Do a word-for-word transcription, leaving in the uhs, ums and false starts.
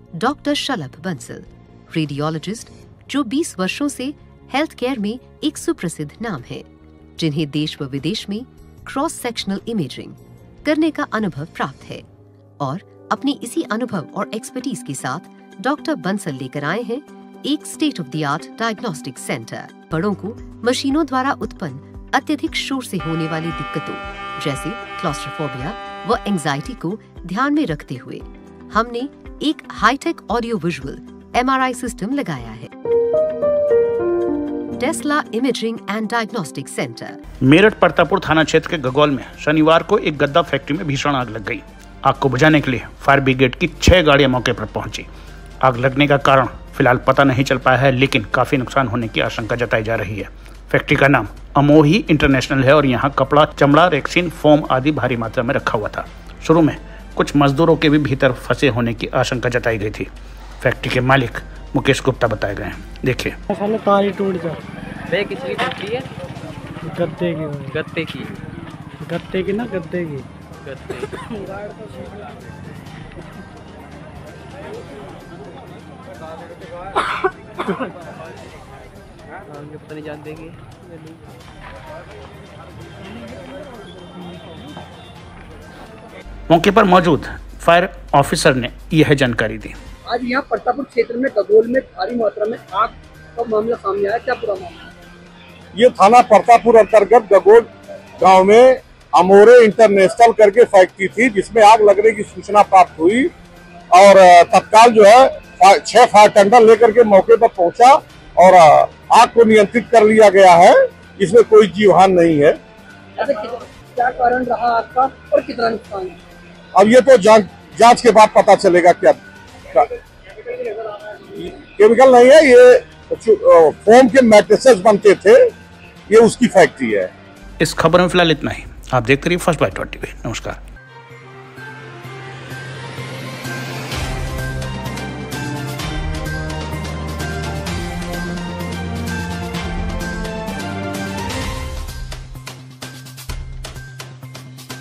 Doctor शलभ Bansal, radiologist जो बीस वर्षों से हेल्थ केयर में एक सुप्रसिद्ध नाम है, जिन्हें देश व विदेश में क्रॉस सेक्शनल इमेजिंग करने का अनुभव प्राप्त है। और अपनी इसी अनुभव और एक्सपर्टीज के साथ डॉक्टर बंसल लेकर आए हैं एक state of the art diagnostic centre. बड़ों को मशीनों द्वारा उत्पन्न अत्यधिक शोर से होने वाली दिक्कतों जैसे क्लॉस्ट्रोफोबिया व एंजाइटी को ध्यान में रखते हुए हमने एक hi tech audio visual M R I system लगाया है। Tesla imaging and diagnostic centre. Meerut Partapur थाना क्षेत्र के गगौल में शनिवार को एक गद्दा फैक्ट्री में भीषण आग लग गई। आग को बुझाने के लिए फायर ब्रिगेड की छह गाड़ियां मौके पर पहुंची। आग लगने का कारण फिलहाल पता नहीं चल पाया है, लेकिन काफी नुकसान होने की आशंका जताई जा रही है। फैक्ट्री का नाम अमोही इंटरनेशनल है और यहाँ कपड़ा, चमड़ा, रेक्सिन, फोम आदि भारी मात्रा में रखा हुआ था। शुरू में कुछ मजदूरों के भी भीतर फंसे होने की आशंका जताई गई थी। फैक्ट्री के मालिक मुकेश गुप्ता बताए गए हैं। देखिए। तार टूट जा किसकी फैक्ट्री है? गद्दे की गत्ते की गद्दे की ना गद्दे की गत्ते पता नहीं जान देंगे। मौके पर मौजूद फायर ऑफिसर ने यह जानकारी दी। आज यहाँ परतापुर क्षेत्र में गगोल में भारी मात्रा में आग का मामला सामने आया, क्या पूरा मामला? ये थाना परतापुर अंतर्गत गगोल गांव में अमोरे इंटरनेशनल करके फैक्ट्री थी, जिसमें आग लगने की सूचना प्राप्त हुई और तत्काल जो है छह फायर टेंडर लेकर के मौके पर पहुंचा और आग को नियंत्रित कर लिया गया है। इसमें कोई जीवहानि नहीं है। क्या कारण रहा आग का और कितना नुकसान है? अब ये तो जांच जांच के बाद पता चलेगा। क्या केमिकल नहीं है, ये फोम के मैट्रिसेस बनते थे, ये उसकी फैक्ट्री है। इस खबर में फिलहाल इतना ही। आप देखते रहिए फर्स्ट बाइट टीवी। नमस्कार।